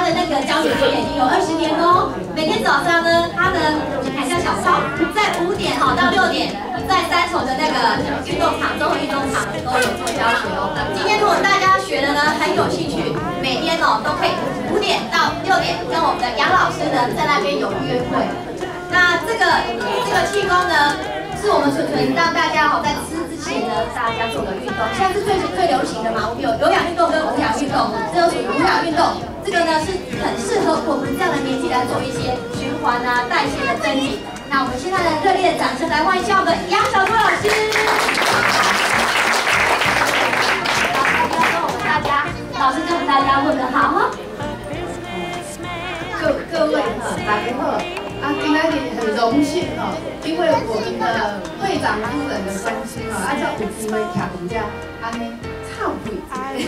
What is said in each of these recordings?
的那个教学时间已经有20年喽。每天早上呢，他呢还叫小超，在5点到6点，在3重的那个运动场、综合运动场都有做教学哦。今天如果大家学的呢很有兴趣，每天都可以5点到6点跟我们的杨老师呢在那边有约会。那这个气功呢，是我们纯让大家在吃之前呢，大家做个运动。现在是最流行的嘛，我们有有氧运动跟无氧运动，这个属于无氧运动。这个呢是很适合我们这样的年纪来做一些循环代谢的增进。那我们现在的热烈的掌声来欢迎一下我们的杨小多老师。老师跟我们大家问个好哈。 各位大家好。今天很荣幸因为我们的会长夫人的关心才有机会徛伫遮，安尼臭屁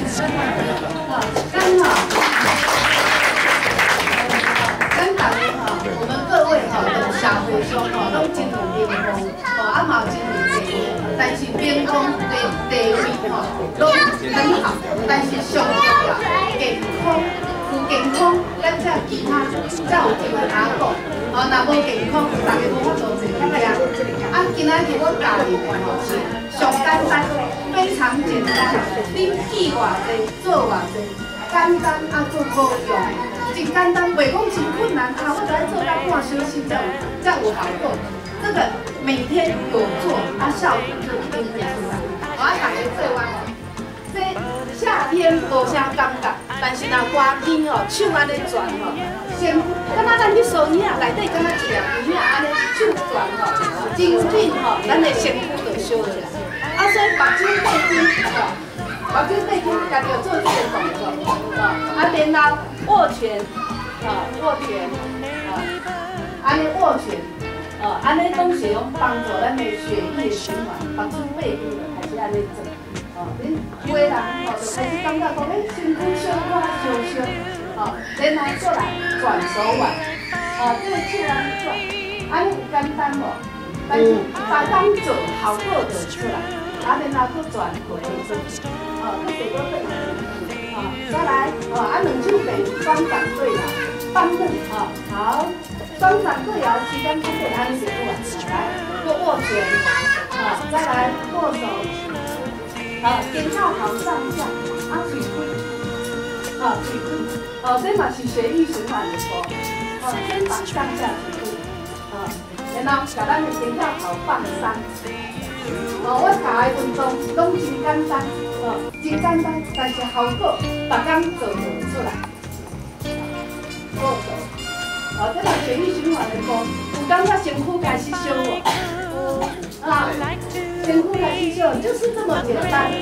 咱大家我们各位都社会上拢真有面光，嘛有真有地位，但是面光地位拢很好，但是上重要健康。有健康，咱才其他才有机会下讲。若无健康，大家无法做成这样。今仔日我教你是上简单，非常简单。你记偌济，做偌济，简单做好用，真简单，袂讲真困难我就爱做到半小时才有效果。这个每天有做效果就一定会出来。大家做完这夏天无啥感觉。但是若寒天手安尼转先，敢若咱去收影内底敢若一粒鱼安尼手转真紧咱的身躯就烧起来。所以目睭背筋目睭背筋家己要做这个动作然后握拳握拳安尼握拳安尼拢是用帮助咱的血液循环，目睭背筋就开始安尼做。恁有的人就开始感觉讲，身躯小可烧烧，然后过来转手腕，这个手安尼转，安尼有简单无？但是把工做效果就出来，然后搁转回出去，搁第个对再来，两手背双掌对摇，放正，好，双掌对摇，时间不对，安尼就过来，来，搁握拳，再来握手。肩胛头上下，嘴开，嘴开，这嘛是血液循环的波，肩膀上下嘴开，然后把咱的肩胛头放松。我教的运动拢真简单，真简单，但是效果逐天做就会出来。握手，这嘛血液循环的波，有感觉身躯开始烧无？身躯开始烧，就是这么简单。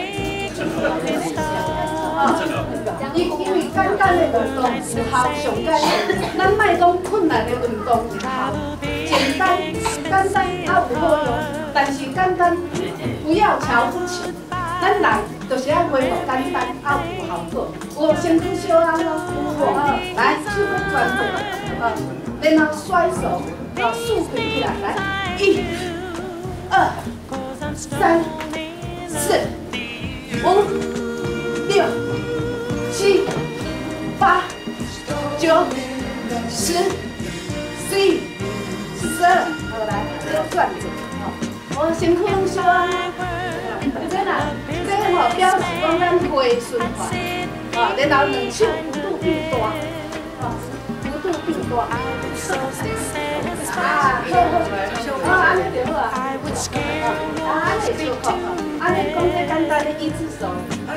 因为简单的运动有效上简单，咱莫讲困难的运动有效，简单有好用，但是简单不要瞧不起。咱人就是要恢复简单有效果，有身躯烧啊来手搁转过，然后甩手，竖起起来，来1、2、3、4、5、6、7、8、9、10、11、12，来，这个转子，我身躯拢烧啊，这个表示讲咱血循环，然后两手幅度变大，幅度变大，安尼就好啊，安尼就好，安尼讲这简单的一只手。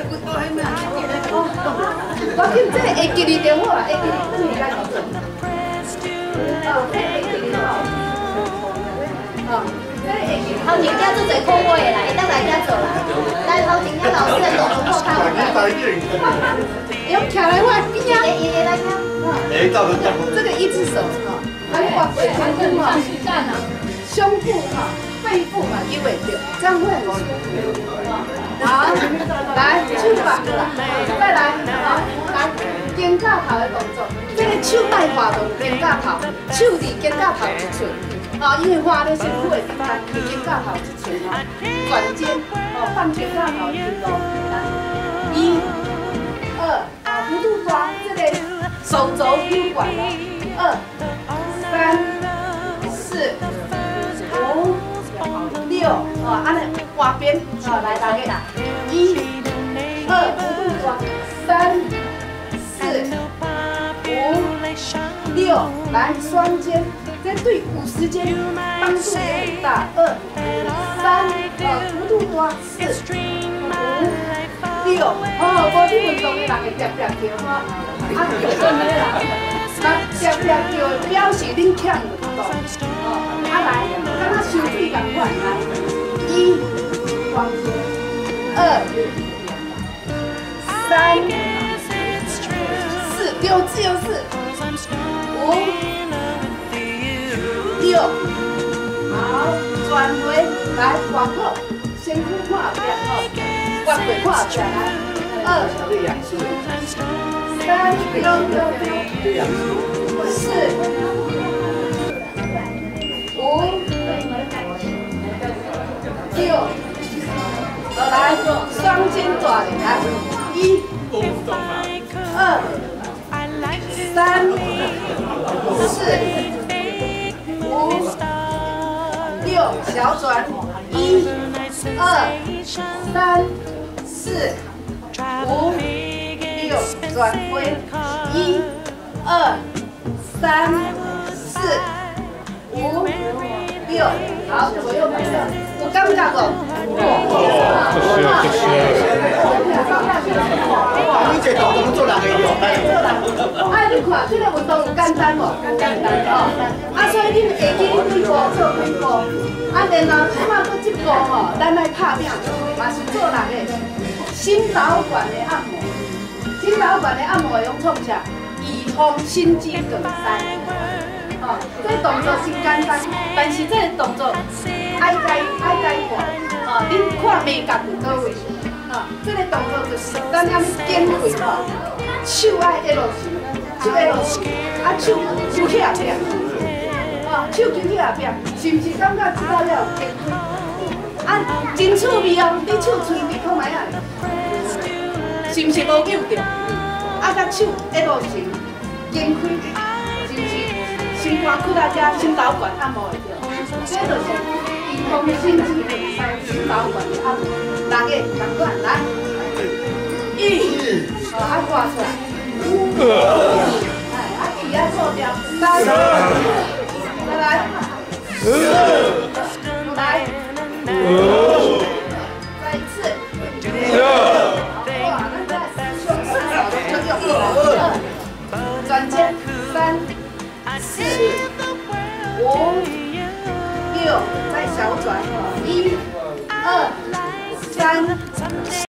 我见这会记哩就好啊，会记哩转去来做。这会记哩好。这会记哩。 头前遮做侪空位的啦，会当来遮做啦。来头前遐老师的动作破开有没？ 用徛来我边啊。 爷来看。 这个一只手安尼画背身胸部背部嘛扭袂着，这样会很舒服。好，来手放过来，再来，来肩胛头的动作，这个手莫画到肩胛头，手离肩胛头1寸，因为画的身躯的地方离肩胛头1寸转肩，放肩胛头1度，1、2，幅度大，这个手肘扭管了，2、3、4、5、6，哦，安尼换边，哦，来大家，1、2，弧度转，3、4、5、6，来双肩，这对50肩帮助也很大，2、3，弧度转，4、5、6，哦，无去运动的人会跳跳跳，啊，真的啦，那跳跳跳表示恁欠运动，哦，啊来，敢若收费共款，来，1，双肩，2、3、4，丢自由式，5、6，好，转回来往后，先看后边哦。我对看起来，2、3、4、5、6，来双肩转，来1、2、3、4、5、6，小转1、2、3、4、5、6，转回1、2、3、4、5、6，好，左右摆正，有感觉无？ 你这动作做人会用， 啊，你看，这个运动有简单无？简单哦。啊，所以你会记几步做几步，啊，然后即马搁一步吼，咱来拍拼，嘛是做人的心导管的按摩。心导管的按摩用创啥？以通心肌梗塞。哦，这动作真简单，但是这个动作爱改看。哦，恁看美感伫倒位？哦，这个动作就是咱安尼肩胛吼，手爱 L 型，手 L 型，啊手举起来边，哦，手举起来边，是毋是感觉知道了肩胛？啊，真趣味哦！你手吹鼻孔来啊，是毋是无扭着？啊，甲手 L 型，肩开，是毋是？心肝骨啊，遮心导管按摩会着，这就是预防心肌梗塞、心导管的按摩。大家同款来，1，好，啊挂出来，5，哎，啊气啊做掉，3，再来，4，来，5，再一次，6，哇，那在胸4手都可以用，2，转肩，3、4、5、6，再小转，1、2、3。